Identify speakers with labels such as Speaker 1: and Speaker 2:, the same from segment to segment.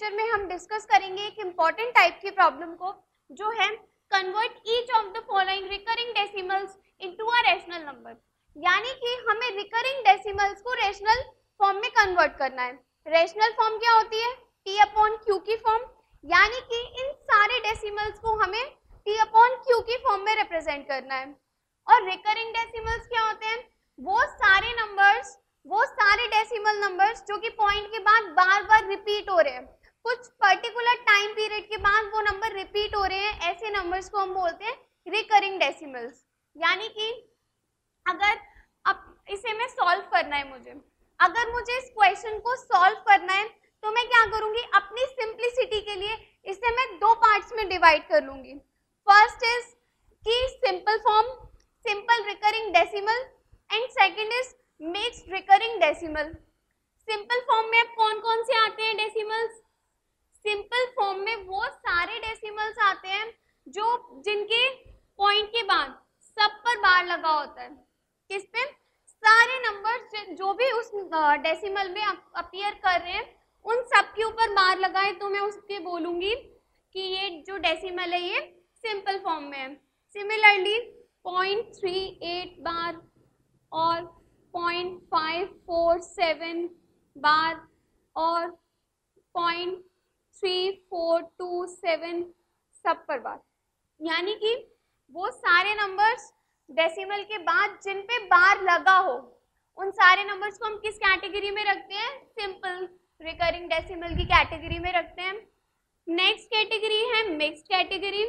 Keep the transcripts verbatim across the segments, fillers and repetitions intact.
Speaker 1: Lecture में हम discuss करेंगे एक इम्पॉर्टेंट टाइप की प्रॉब्लम को, जो है convert each of the following recurring decimals into a rational number. यानी कि हमें रिकरिंग डेसिमल्स को रैशनल फॉर्म में कन्वर्ट करना है। रैशनल फॉर्म क्या होती है? टी अपॉन क्यू की फॉर्म। यानी कि इन सारे डेसिमल्स को हमें टी अपॉन क्यू की फॉर्म में रिप्रेजेंट करना है। और रिकरिंग डेसिमल्स क्या होते हैं? वो सारे नंबर्स, वो सारे डेसिमल नंबर्स जो कि पॉइंट के बाद बार बार रिपीट हो रहे हैं, कुछ पर्टिकुलर टाइम पीरियड के बाद वो नंबर रिपीट हो रहे हैं, ऐसे नंबर्स को हम बोलते हैं रिकरिंग डेसिमल्स। यानी कि अगर अब इसे मैं सॉल्व करना है मुझे, अगर मुझे इस क्वेश्चन को सॉल्व करना है तो मैं क्या करूंगी? अपनी सिंप्लिसिटी के लिए इसे मैं दो पार्ट्स में डिवाइड कर लूंगी। फर्स्ट इज की simple form, simple recurring decimal, and second is mixed recurring decimal. Simple form में अब कौन कौन से आते हैं डेसिमल्स? सिंपल फॉर्म में वो सारे डेसिमल्स आते हैं जो जिनके पॉइंट के बाद सब पर बार लगा होता है। किस पे? सारे नंबर्स जो भी उस डेसिमल में अपीयर कर रहे हैं उन सब के ऊपर बार लगा है, तो मैं उसके बोलूंगी कि ये जो डेसिमल है ये सिंपल फॉर्म में है। Similarly point three eight bar और point five four seven bar और point three four two seven सब पर बार। यानी कि वो सारे नंबर्स डेसिमल के बाद जिन पे बार लगा हो उन सारे नंबर्स को हम किस कैटेगरी में रखते हैं? सिंपल रिकरिंग डेसिमल की कैटेगरी में रखते हैं। नेक्स्ट कैटेगरी है मिक्स्ड कैटेगरी।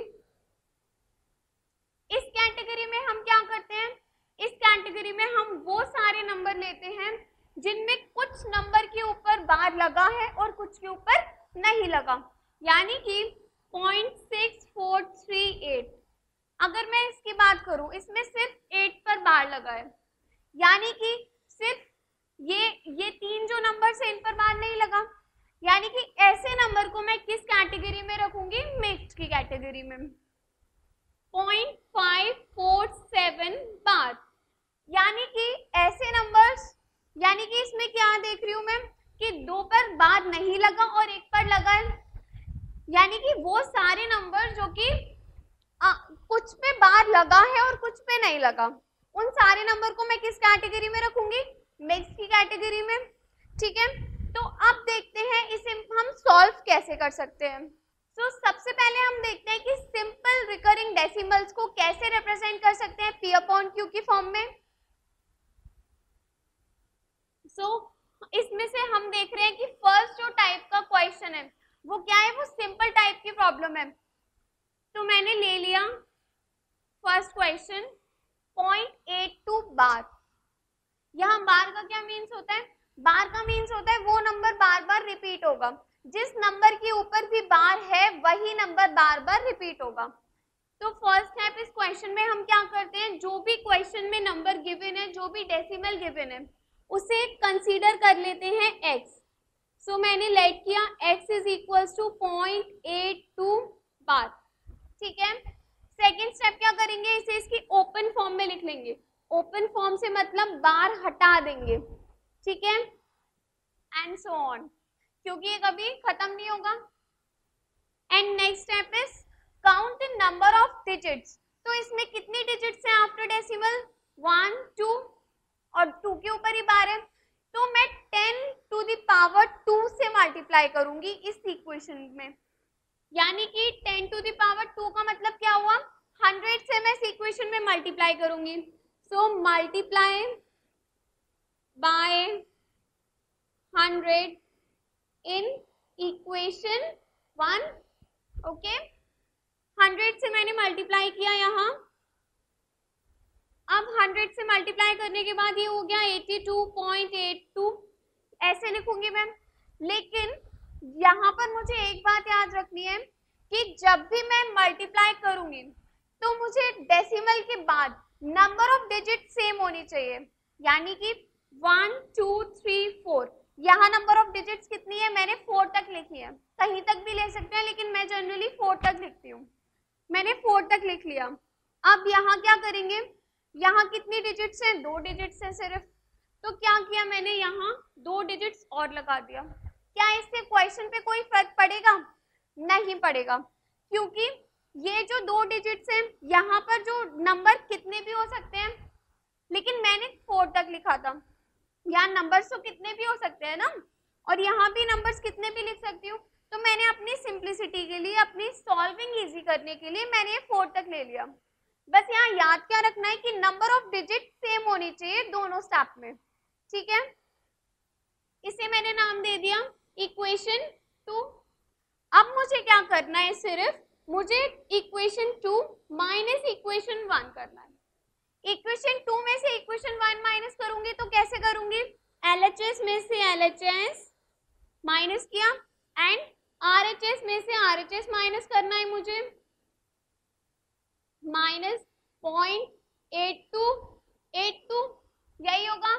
Speaker 1: इस कैटेगरी में हम क्या करते हैं? इस कैटेगरी में हम वो सारे नंबर लेते हैं जिनमें कुछ नंबर के ऊपर बार लगा है और कुछ के ऊपर नहीं लगा। यानी कि point six four three eight, अगर मैं इसकी बात करूं, इसमें सिर्फ एट पर बार लगा है। यानी कि सिर्फ ये ये तीन जो नंबर है इन पर बार नहीं लगा। यानी कि ऐसे नंबर को मैं किस कैटेगरी में रखूंगी? मिक्स्ड की कैटेगरी में। Point five four seven bar, यानी कि ऐसे नंबर्स, यानी कि इसमें क्या देख रही हूं मैं कि दो पर बार नहीं लगा और एक पर लगा है। यानी कि वो सारे नंबर जो कि कुछ पे बार लगा है और कुछ पे नहीं लगा, उन सारे नंबर को मैं किस कैटेगरी में रखूंगी? मिक्स्ड की कैटेगरी में। ठीक है, तो अब देखते हैं इसे हम सॉल्व कैसे कर सकते हैं। तो so, सबसे पहले हम देखते हैं कि सिंपल रिकरिंग डेसिमल्स को कैसे रिप्रेजेंट कर सकते हैं पी अपॉन क्यू की फॉर्म में। सो so, इसमें से हम देख रहे हैं कि फर्स्ट जो टाइप का क्वेश्चन है वो क्या है? वो सिंपल टाइप की प्रॉब्लम है। तो मैंने ले लिया first question point eight two bar. यहाँ बार का क्या मीन्स होता है? बार का मीन्स होता है वो नंबर बार बार रिपीट होगा, जिस नंबर के ऊपर भी बार है वही नंबर बार बार रिपीट होगा। तो फर्स्ट स्टेप इस क्वेश्चन में हम क्या करते हैं? जो भी क्वेश्चन में नंबर गिवन है, जो भी डेसिमल गिवन है, उसे कंसीडर कर लेते हैं x। सो so, मैंने लेट किया x is equal to point eight two bar. ठीक है, सेकेंड स्टेप क्या करेंगे? इसे इसकी ओपन फॉर्म में लिख लेंगे। ओपन फॉर्म से मतलब बार हटा देंगे। ठीक है, एंड सो ऑन, क्योंकि ये कभी खत्म नहीं होगा। And next step is count the number of digits. तो इसमें कितनी डिजिट्स हैं आफ्टर डेसिमल? वन टू, और टू के ऊपर ही बार है, तो मैं ten to the power two से मल्टीप्लाई करूंगी इस इक्वेशन में। यानी कि ten to the power two का मतलब क्या हुआ? हंड्रेड से मैं इस इक्वेशन में मल्टीप्लाई करूंगी। So multiply by hundred in equation one. Okay, hundred से मैंने मल्टीप्लाई किया यहाँ। अब हंड्रेड से मल्टीप्लाई करने के बाद ये हो गया eighty two point eight two, ऐसे लिखूंगी मैं। लेकिन यहाँ पर मुझे एक बात याद रखनी है कि जब भी मैं मल्टीप्लाई करूंगी तो मुझे डेसिमल के बाद नंबर ऑफ डिजिट सेम होनी चाहिए। यानी कि वन टू थ्री फोर, यहाँ नंबर ऑफ डिजिट्स कितनी है? मैंने फोर तक लिखी है, कहीं तक भी ले सकते हैं लेकिन मैं जनरली फोर तक लिखती हूँ। मैंने फोर तक लिख लिया। अब यहाँ क्या करेंगे? यहाँ कितनी डिजिट्स हैं? दो डिजिट्स हैं सिर्फ। तो क्या किया मैंने? यहाँ दो डिजिट्स और लगा दिया। क्या इससे क्वेश्चन पे कोई फर्क पड़ेगा? नहीं पड़ेगा, क्योंकि ये जो दो डिजिट्स हैं यहाँ पर जो नंबर कितने भी हो सकते हैं, लेकिन मैंने फोर तक लिखा था, यहाँ नंबर्स तो कितने भी हो सकते हैं ना, और यहाँ भी नंबर्स कितने भी लिख सकती हूँ, तो मैंने अपनी सिंप्लिसिटी के लिए, अपनी सॉल्विंग इजी करने के लिए मैंने ये फोर तक ले लिया। बस यहाँ याद क्या रखना है कि नंबर ऑफ डिजिट सेम होनी चाहिए दोनों स्टेप में, ठीक है। इसे मैंने नाम दे दिया इक्वेशन टू। अब मुझे क्या करना है, सिर्फ मुझे equation two minus equation one करना है। इक्वेशन टू में से इक्वेशन वन माइनस करूंगी तो कैसे करूंगी, एलएचएस में से एलएचएस माइनस किया एंड आरएचएस में से आरएचएस माइनस करना है मुझे, minus point eight two eight two, यही होगा।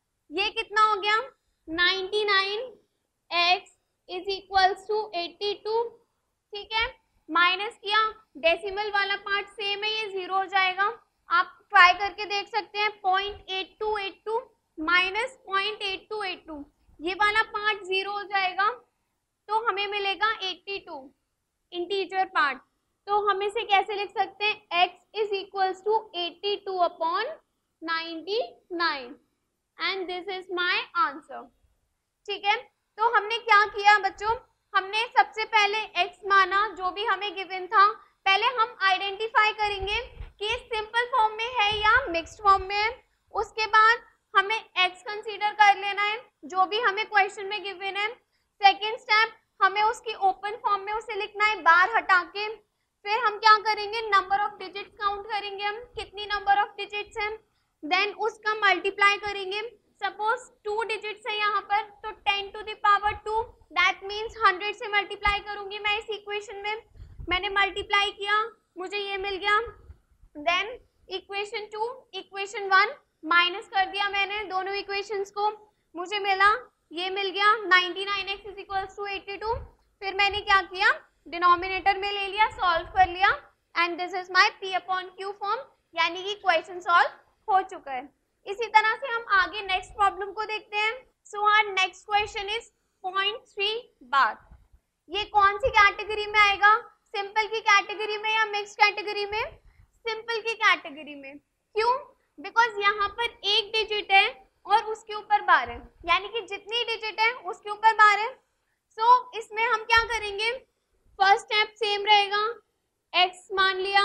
Speaker 1: ये कितना हो गया, ninety nine x is equals to eighty two, ठीक है। माइनस किया, डेसिमल वाला पार्ट सेम है, ये जीरो हो जाएगा। आप ट्राई करके देख सकते हैं, point eight two eight two minus point eight two eight two, ये वाला पार्ट जीरो हो जाएगा, तो हमें मिलेगा एट्टी टू इंटीजर पार्ट। तो हम इसे कैसे लिख सकते हैं, x is equals to eighty two upon ninety nine and this is my answer, ठीक है। तो हमने क्या किया बच्चों, हमने सबसे पहले x माना जो भी हमें गिवन था। पहले हम आइडेंटिफाई करेंगे कि सिंपल फॉर्म में है या मिक्स्ड फॉर्म में है, उसके बाद हमें x कंसीडर कर लेना है जो भी हमें क्वेश्चन में गिवन है। सेकेंड स्टेप, हमें उसकी ओपन फॉर्म में उसे लिखना है बाहर हटा के। फिर हम क्या करेंगे, नंबर ऑफ डिजिट्स काउंट करेंगे, हम कितनी नंबर ऑफ डिजिट्स हैं, देन उसका मल्टीप्लाई करेंगे। सपोज टू डिजिट्स है यहाँ पर, तो ten to the power two, that means hundred से मल्टीप्लाई करूंगी मैं इस इक्वेशन में। मैंने मल्टीप्लाई किया, मुझे ये मिल गया। Then equation two equation one minus कर दिया मैंने दोनों इक्वेशंस को, मुझे मिला, ये मिल गया ninety nine x is equals to eighty two. फिर मैंने क्या किया, डिनोमिनेटर में ले लिया, सॉल्व कर लिया and this is my p upon q form, यानी कि क्वेश्चन सॉल्व हो चुका है। इसी तरह से हम आगे नेक्स्ट प्रॉब्लम को देखते हैं। So our next question is point three bar. ये कौन सी कैटेगरी में आएगा, सिंपल की कैटेगरी में या मिक्स कैटेगरी में? सिंपल की कैटेगरी में। क्यों? बिकॉज यहाँ पर एक डिजिट है और उसके ऊपर बार है, यानी कि जितनी डिजिट है उसके ऊपर बार है। सो so, इसमें हम क्या करेंगे, फर्स्ट स्टेप सेम रहेगा, x मान लिया,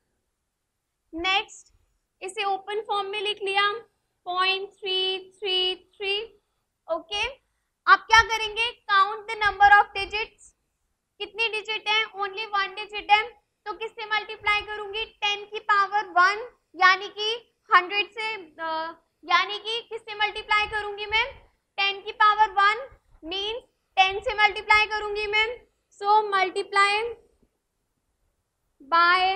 Speaker 1: नेक्स्ट इसे ओपन फॉर्म में लिख लिया, point three three three, okay. अब क्या करेंगे, count the number of digits. कितनी डिजिट है, ओनली वन डिजिट है, तो किससे मल्टीप्लाई करूंगी, टेन की पावर वन, यानी कि हंड्रेड से, यानी कि किससे मल्टीप्लाई करूंगी मैं, टेन की पावर वन मीन्स टेन से मल्टीप्लाई करूंगी मैं। So multiply by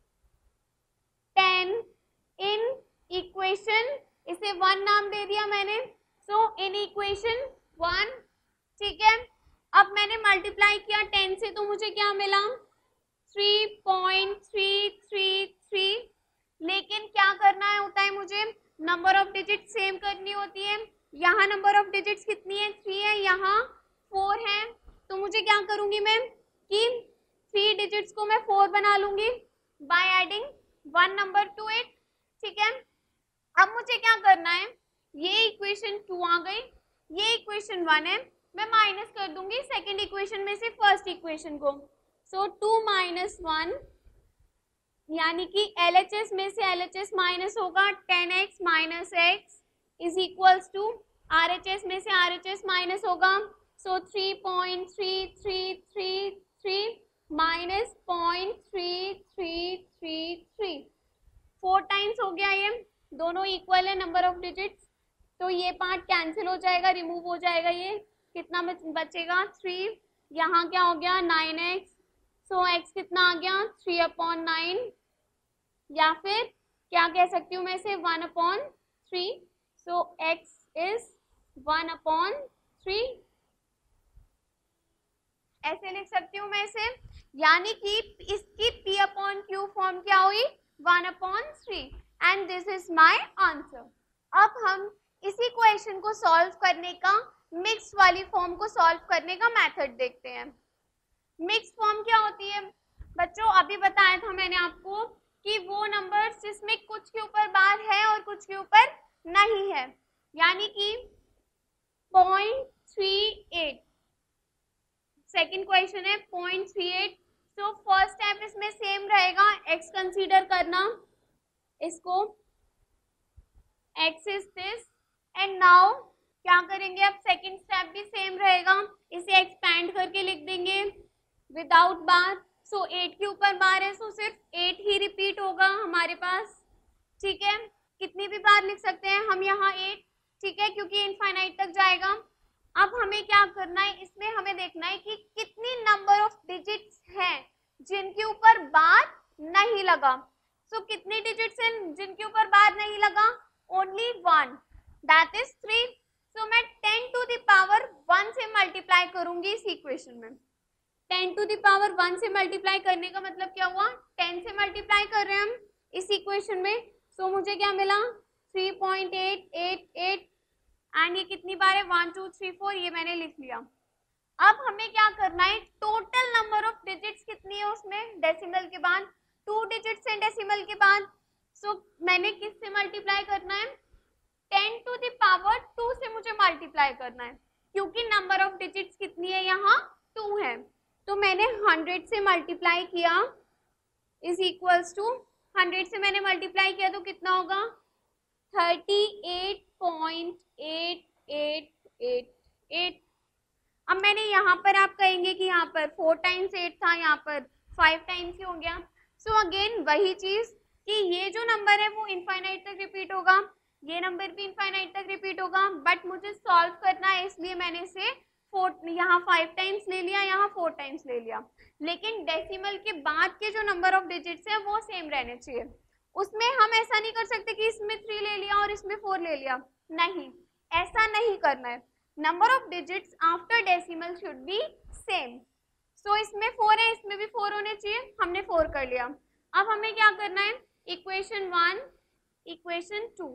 Speaker 1: ten in equation, इसे वन नाम दे दिया मैंने, सो इन इक्वेशन वन, ठीक है। अब मैंने मल्टीप्लाई किया टेन से, तो मुझे क्या मिला, three point three three three. लेकिन क्या करना है होता है मुझे, नंबर ऑफ डिजिट सेम करनी होती है। यहाँ नंबर ऑफ डिजिट्स कितनी है, थ्री है, यहाँ फोर है, तो मुझे क्या करूंगी मैं कि थ्री डिजिट्स को मैं फोर बना लूंगी by adding one number to it, ठीक है। अब मुझे क्या करना है, ये इक्वेशन टू आ गई, ये इक्वेशन वन है, मैं माइनस कर दूंगी सेकेंड इक्वेशन में से फर्स्ट इक्वेशन को। सो टू माइनस वन, यानी कि एल एच एस में से एल एच एस माइनस होगा, ten x minus x is equals to R H S में से आर एच एस माइनस होगा, so three point three three three three minus point three three three three, four times हो गया, ये दोनों equal है number of digits, तो ये पार्ट कैंसिल हो जाएगा, रिमूव हो जाएगा। ये कितना बचेगा, थ्री, यहाँ क्या हो गया, नाइन एक्स, सो एक्स कितना आ गया, थ्री अपॉन नाइन, या फिर क्या कह सकती हूँ मैं इसे, one upon three, so x is one upon three, ऐसे लिख सकती हूँ मैं इसे, यानी कि इसकी p अपॉन क्यू फॉर्म क्या हुई, one upon three, and this is my answer. अब हम इसी क्वेश्चन को सॉल्व करने का मिक्स वाली फॉर्म को सॉल्व करने का मेथड देखते हैं। मिक्स फॉर्म क्या होती है बच्चों? अभी बताया था मैंने आपको कि वो नंबर्स जिसमें कुछ के ऊपर बार है और कुछ के ऊपर नहीं है, यानी कि point three eight. Second question है point three eight. So first step इसमें सेम रहेगा, x कंसीडर करना, इसको x is this and now क्या करेंगे? अब सेकेंड स्टेप भी सेम रहेगा, इसे एक्सपैंड करके लिख देंगे विदाउट बार। सो एट के ऊपर बार है, सो सिर्फ एट ही रिपीट होगा हमारे पास, ठीक है। कितनी भी बार लिख सकते हैं हम यहाँ एट, ठीक है, क्योंकि इनफाइनाइट तक जाएगा। अब हमें क्या करना है, इसमें हमें देखना है कि कितनी नंबर ऑफ डिजिट्स हैं जिनके ऊपर बार नहीं लगा। सो so, कितनी डिजिट्स हैं जिनके ऊपर बार नहीं लगा? Only one, that is three. So मैं ten to the power one से मल्टीप्लाई करूंगी इस इक्वेशन में। Ten to the power one से मल्टीप्लाई करने का मतलब क्या हुआ? टेन से मल्टीप्लाई कर रहे हैं हम इस इक्वेशन में। सो so, मुझे क्या मिला? Three point eight eight eight and ये कितनी बार है? वन टू थ्री फोर, ये मैंने लिख लिया। अब हमें क्या करना है? टोटल नंबर ऑफ डिजिट्स कितनी है उसमें डेसिमल के बाद? टू डिजिट्स हैं डेसिमल के बाद। सो so, मैंने किस से मल्टीप्लाई करना है? Ten to the power two से मुझे मल्टीप्लाई करना है, क्योंकि नंबर ऑफ डिजिट्स कितनी है यहाँ? टू है। तो मैंने हंड्रेड से मल्टीप्लाई किया इज इक्वल्स टू, हंड्रेड से मैंने मल्टीप्लाई किया तो कितना होगा? Thirty eight point eight eight eight eight. अब मैंने यहाँ पर, आप कहेंगे कि यहाँ पर फोर टाइम्स एट था, यहाँ पर फाइव टाइम्स ही हो गया। सो so अगेन वही चीज कि ये जो नंबर है वो इनफाइनाइट तक रिपीट होगा, ये नंबर भी इनफाइनाइट तक रिपीट होगा, बट मुझे सॉल्व करना है इसलिए मैंने इसे फोर, यहाँ फाइव टाइम्स ले लिया, यहाँ फोर टाइम्स ले लिया। लेकिन डेसिमल के बाद के जो नंबर ऑफ डिजिट्स है वो सेम रहने चाहिए। उसमें हम ऐसा नहीं कर सकते कि इसमें थ्री ले लिया और इसमें फोर ले लिया, नहीं, ऐसा नहीं करना है। Number of digits after decimal should be same. So इसमें फोर है, इसमें भी फोर होने चाहिए, हमने फोर कर लिया। अब हमें क्या करना है? इक्वेशन वन, इक्वेशन टू,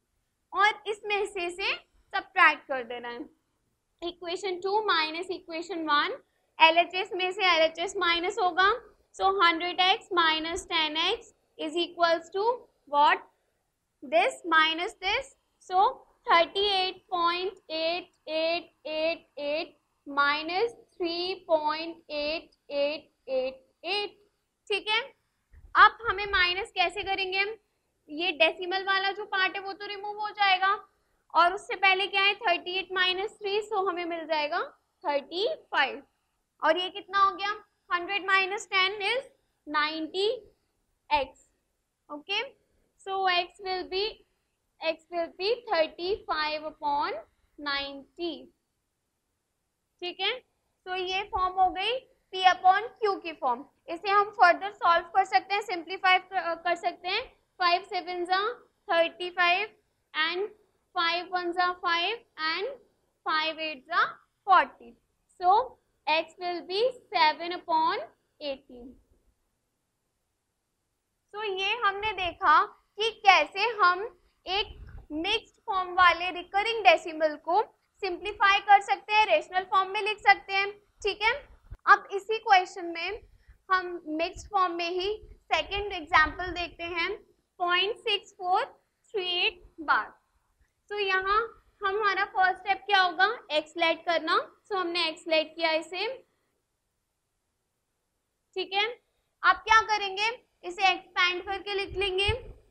Speaker 1: और इसमें से से सब्ट्रैक्ट कर देना है। Equation two minus equation one, L H S में से एल एच एस माइनस होगा। So hundred x minus ten x is equals to what? This minus this. So thirty-eight point eight eight eight eight minus three point eight eight eight eight, ठीक है। अब हमें minus कैसे करेंगे? ये decimal वाला जो पार्ट है वो तो रिमूव हो जाएगा, और उससे पहले क्या है? Thirty eight minus three, so हमें मिल जाएगा थर्टी फाइव। और ये कितना हो गया? Hundred minus ten is ninety x. Okay, so x will be x will be thirty-five upon ninety, ठीक है। तो ये फॉर्म हो गई p अपॉन q की फॉर्म। इसे हम फर्दर सॉल्व कर सकते हैं, सिंप्लीफाई कर सकते हैं। फाइव सेवन जा thirty five and five one जा फाइव एंड फाइव एट जा forty. So x will be seven upon eighteen. तो ये हमने देखा कि कैसे हम एक मिक्स्ड फॉर्म वाले रिकरिंग डेसिमल को सिंप्लीफाई कर सकते हैं, रेशनल फॉर्म में लिख सकते हैं, ठीक है। अब इसी क्वेश्चन में हम मिक्स्ड फॉर्म में ही सेकंड एग्जांपल देखते हैं, point six four three eight bar. तो यहाँ हम हमारा फर्स्ट स्टेप क्या होगा? एक्स लेट करना। सो so, हमने एक्स लेट किया इसे, ठीक है। अब क्या करेंगे? इसे एक्सपैंड करके लिख लेंगे,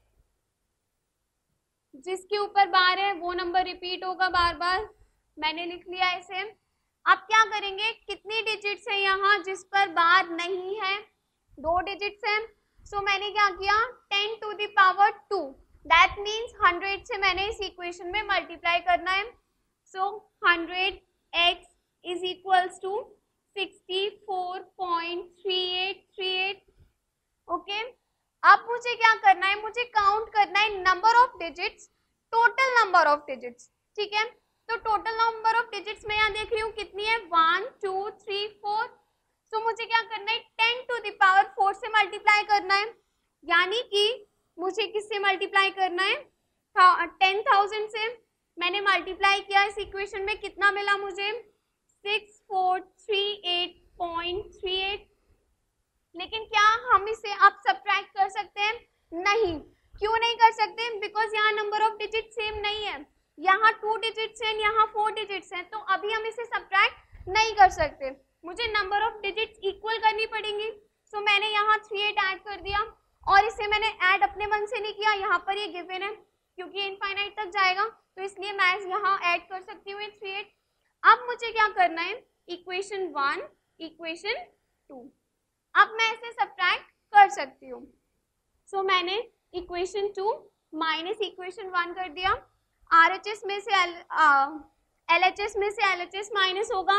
Speaker 1: जिसके ऊपर बार है वो नंबर रिपीट होगा बार बार, मैंने लिख लिया इसे। अब क्या करेंगे? कितनी डिजिट्स है यहाँ जिस पर बार नहीं है? दो डिजिट्स है। सो so, मैंने क्या किया? Ten to the power two, that means hundred से मैंने इस इक्वेशन में मल्टीप्लाई करना है। So hundred x is equals to sixty four point three eight three eight. Okay, अब मुझे क्या करना है? मुझे काउंट करना है number of digits, total number of digits, ठीक है। तो टोटल नंबर ऑफ डिजिट्स मैं यहाँ देख रही हूँ कितनी है? One two three four. So मुझे क्या करना है? Ten to the power four से मल्टीप्लाई करना है, यानी कि मुझे किससे मल्टीप्लाई करना है? टेन थाउजेंड से। मैंने मल्टीप्लाई किया इस इक्वेशन में, कितना मिला मुझे, six four three eight point three eight. लेकिन क्या हम इसे अब सब्ट्रैक्ट कर सकते हैं? नहीं। क्यों नहीं कर सकते? बिकॉज यहाँ नंबर ऑफ डिजिट सेम नहीं है, यहाँ टू डिजिट्स हैं, यहाँ फोर डिजिट्स हैं, तो अभी हम इसे सब्ट्रैक्ट नहीं कर सकते। मुझे नंबर ऑफ डिजिट्स इक्वल करनी पड़ेंगी। सो so, मैंने यहाँ थ्री एट ऐड कर दिया, और इसे मैंने ऐड अपने मन से नहीं किया, यहाँ पर ये गिवन है क्योंकि ये इनफाइनाइट तक जाएगा, तो इसलिए मैं यहाँ ऐड कर सकती हूँ थ्री एट। अब मुझे क्या करना है, इक्वेशन वन, इक्वेशन टू, अब मैं इसे सब्ट्रैक्ट कर सकती हूँ। सो so, मैंने equation two minus equation one कर दिया, आरएचएस में से एल एलएचएस में से एलएचएस माइनस होगा,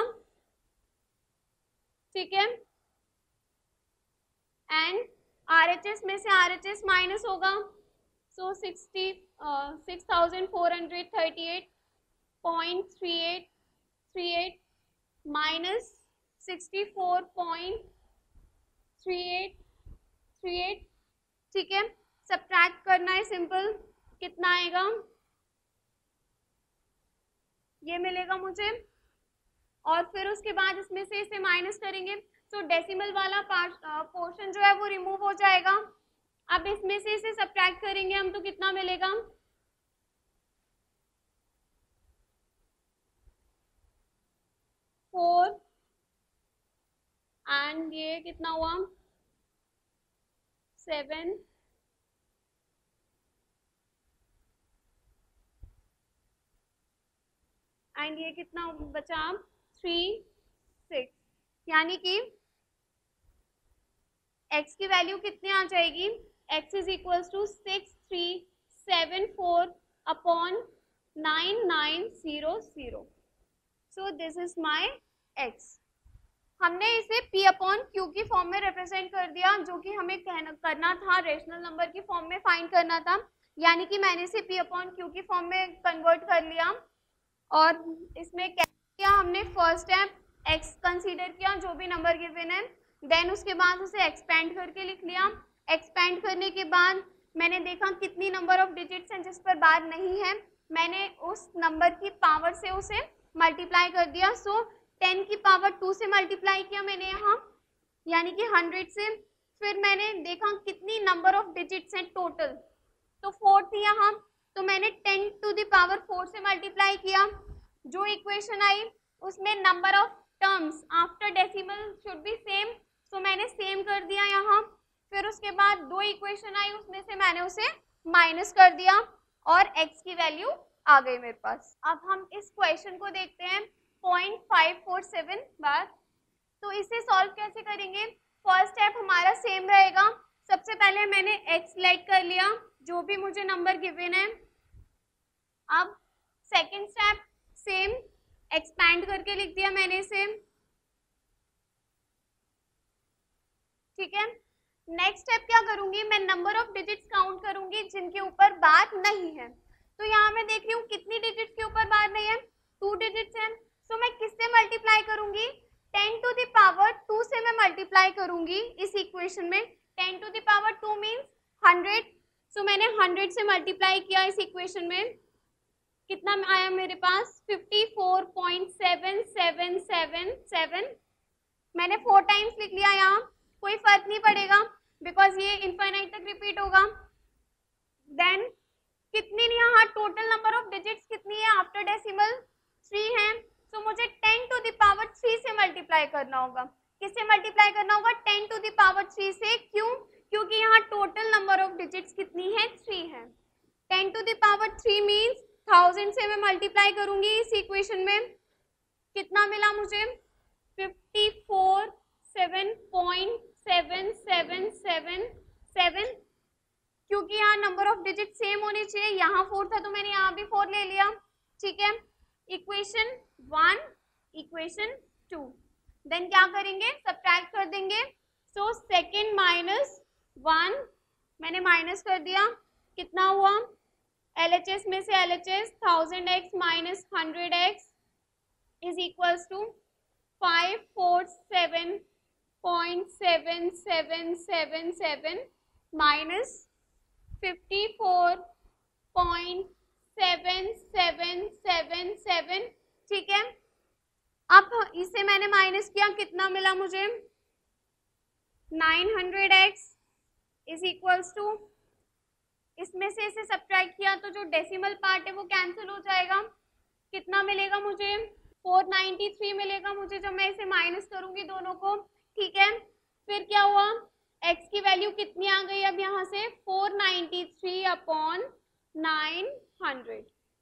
Speaker 1: ठीक है, एंड आरएचएस में से आरएचएस माइनस होगा। So sixty six thousand four hundred thirty eight point three eight three eight minus sixty four point three eight three eight, ठीक है। सब्ट्रैक्ट करना है सिंपल, कितना आएगा, ये मिलेगा मुझे, और फिर उसके बाद इसमें से इसे माइनस करेंगे, तो डेसिमल वाला पोर्शन जो है वो रिमूव हो जाएगा। अब इसमें से इसे सब्ट्रैक्ट करेंगे हम, तो कितना मिलेगा, फोर, एंड ये कितना हुआ, सेवन, एंड ये कितना बचा, थ्री सिक्स, यानी कि x की वैल्यू कितनी आ जाएगी, x is equal to six three seven four upon nine nine zero zero. So this is my x। हमने इसे p अपॉन क्यू की फॉर्म में रिप्रेजेंट कर दिया, जो कि हमें कहना करना था, रेशनल नंबर की फॉर्म में फाइंड करना था, यानी कि मैंने इसे p अपॉन क्यू की फॉर्म में कन्वर्ट कर लिया। और इसमें क्या किया हमने, फर्स्ट स्टेप x कंसीडर किया, जो भी नंबर गिवन है, देन उसके बाद उसे एक्सपेंड करके लिख लिया। एक्सपेंड करने के बाद मैंने देखा कितनी नंबर ऑफ डिजिट्स हैं जिस पर बार नहीं है, मैंने उस नंबर की पावर से उसे मल्टीप्लाई कर दिया। सो टेन की पावर टू से मल्टीप्लाई किया मैंने यहाँ, यानी कि हंड्रेड से। फिर मैंने देखा कितनी नंबर ऑफ डिजिट्स हैं टोटल, तो फोर थी यहाँ, तो मैंने ten to the power four से मल्टीप्लाई किया। जो इक्वेशन आई उसमें number of terms after decimal should be same, so मैंने सेम कर दिया यहाँ। फिर उसके बाद दो इक्वेशन आई, उसमें से मैंने उसे माइनस कर दिया और x की वैल्यू आ गई मेरे पास। अब हम इस क्वेश्चन को देखते हैं point five four seven bar. तो इसे सॉल्व कैसे करेंगे, फर्स्ट स्टेप हमारा सेम रहेगा। सबसे पहले मैंने x सेलेक्ट कर लिया, जो भी मुझे नंबर गिवन है। अब सेकंड स्टेप सेम, एक्सपैंड करके लिख दिया मैंने इसे, ठीक है। नेक्स्ट स्टेप क्या करूंगी, मैं नंबर ऑफ डिजिट्स काउंट करूंगी जिनके ऊपर बार नहीं है। तो यहाँ मैं देख रही हूँ कितनी डिजिट्स के ऊपर बार नहीं है, टू डिजिट्स हैं। सो मैं किससे मल्टीप्लाई करूंगी, ten to the power two से मैं मल्टीप्लाई करूंगी इस इक्वेशन में। Ten to the power two means hundred, so मैंने हंड्रेड से मल्टीप्लाई किया इस इक्वेशन में। कितना आया मेरे पास, fifty four point seven seven seven seven. मैंने फोर टाइम्स लिख लिया, यहाँ कोई फर्क नहीं पड़ेगा बिकॉज ये इनफाइनाइट तक रिपीट होगा। देन कितनी यहाँ टोटल नंबर ऑफ डिजिट्स कितनी है आफ्टर डेसिमल, थ्री है। सो मुझे ten to the power three से मल्टीप्लाई करना होगा। किससे मल्टीप्लाई करना होगा, ten to the power three से। क्यों, क्योंकि यहाँ टोटल नंबर ऑफ डिजिट्स कितनी है, थ्री है। Ten to the power three means thousand से मैं मल्टीप्लाई करूंगी इस इक्वेशन में। कितना मिला मुझे, fifty four seven point seven seven seven seven. क्योंकि यहाँ नंबर ऑफ डिजिट सेम होने चाहिए, यहाँ फोर था तो मैंने यहाँ भी फोर ले लिया, ठीक है। Equation one, equation two, then क्या करेंगे, सब्ट्रैक्ट कर देंगे। सो सेकेंड माइनस वन, मैंने माइनस कर दिया, कितना हुआ, एल एच एस में से L H S, thousand x minus hundred x is equals to five four seven point seven seven seven seven minus fifty four point seven seven seven seven, ठीक है। अब इसे मैंने माइनस किया, कितना मिला मुझे, nine hundred x is equals to, इसमें से इसे सब्ट्रैक्ट किया तो जो डेसिमल पार्ट है वो कैंसिल हो जाएगा, कितना मिलेगा मुझे, फोर नाइन्टी थ्री मिलेगा मुझे जब मैं इसे माइनस करूंगी दोनों को, ठीक है। फिर क्या हुआ, x की वैल्यू कितनी आ गई अब यहाँ से, four ninety three upon nine hundred,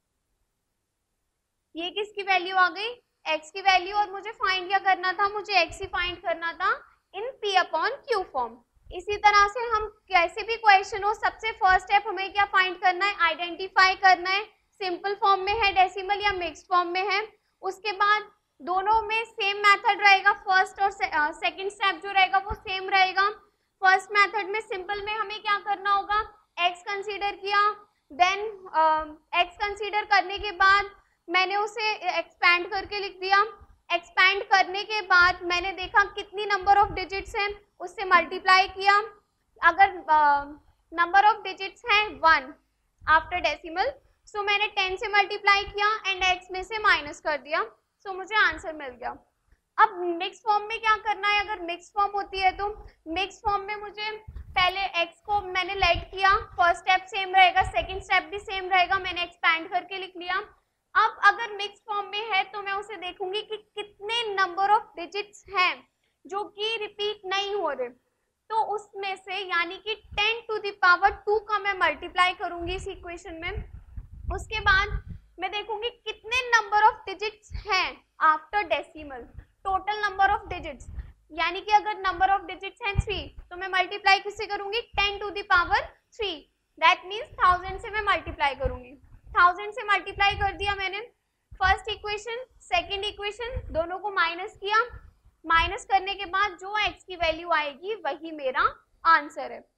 Speaker 1: ये किसकी वैल्यू आ गई, x की वैल्यू। और मुझे फाइंड क्या करना था, मुझे x ही फाइंड करना था in p upon q form. इसी तरह से हम कैसे भी क्वेश्चन हो, सबसे फर्स्ट स्टेप हमें क्या फाइंड करना है, आइडेंटिफाई करना है सिंपल फॉर्म में है डेसिमल या मिक्स्ड फॉर्म में है। उसके बाद दोनों में सेम मेथड रहेगा, फर्स्ट और सेकंड स्टेप जो रहेगा वो सेम रहेगा। फर्स्ट मेथड में सिंपल में हमें क्या करना होगा, x कंसीडर किया, देन x कंसीडर करने के बाद मैंने उसे एक्सपैंड करके लिख दिया। एक्सपैंड करने के बाद मैंने देखा कितनी नंबर ऑफ डिजिट्स हैं, उससे मल्टीप्लाई किया। अगर नंबर ऑफ डिजिट्स हैं वन आफ्टर डेसिमल, सो मैंने टेन से मल्टीप्लाई किया एंड x में से माइनस कर दिया, सो so मुझे आंसर मिल गया। अब मिक्स फॉर्म में क्या करना है, अगर मिक्स फॉर्म होती है तो मिक्स फॉर्म में मुझे पहले x को मैंने लेट किया, फर्स्ट स्टेप सेम रहेगा, सेकंड स्टेप भी सेम रहेगा, मैंने एक्सपैंड करके लिख लिया। अब अगर मिक्स फॉर्म में है तो मैं उसे देखूंगी कि कितने नंबर ऑफ डिजिट्स हैं जो कि रिपीट नहीं हो रहे, तो उसमें से यानी कि ten to the power two का मैं मल्टीप्लाई करूंगी इस इक्वेशन में। उसके बाद मैं देखूंगी कितने नंबर ऑफ डिजिट्स हैं after decimal, total number of digits, यानी कि अगर नंबर ऑफ डिजिट्स हैं थ्री तो मैं मल्टीप्लाई किससे करूंगी, ten to the power three, that means thousand से मैं मल्टीप्लाई करूंगी। थाउजेंड से मल्टीप्लाई कर दिया मैंने, फर्स्ट इक्वेशन सेकंड इक्वेशन दोनों को माइनस किया, माइनस करने के बाद जो x की वैल्यू आएगी वही मेरा आंसर है।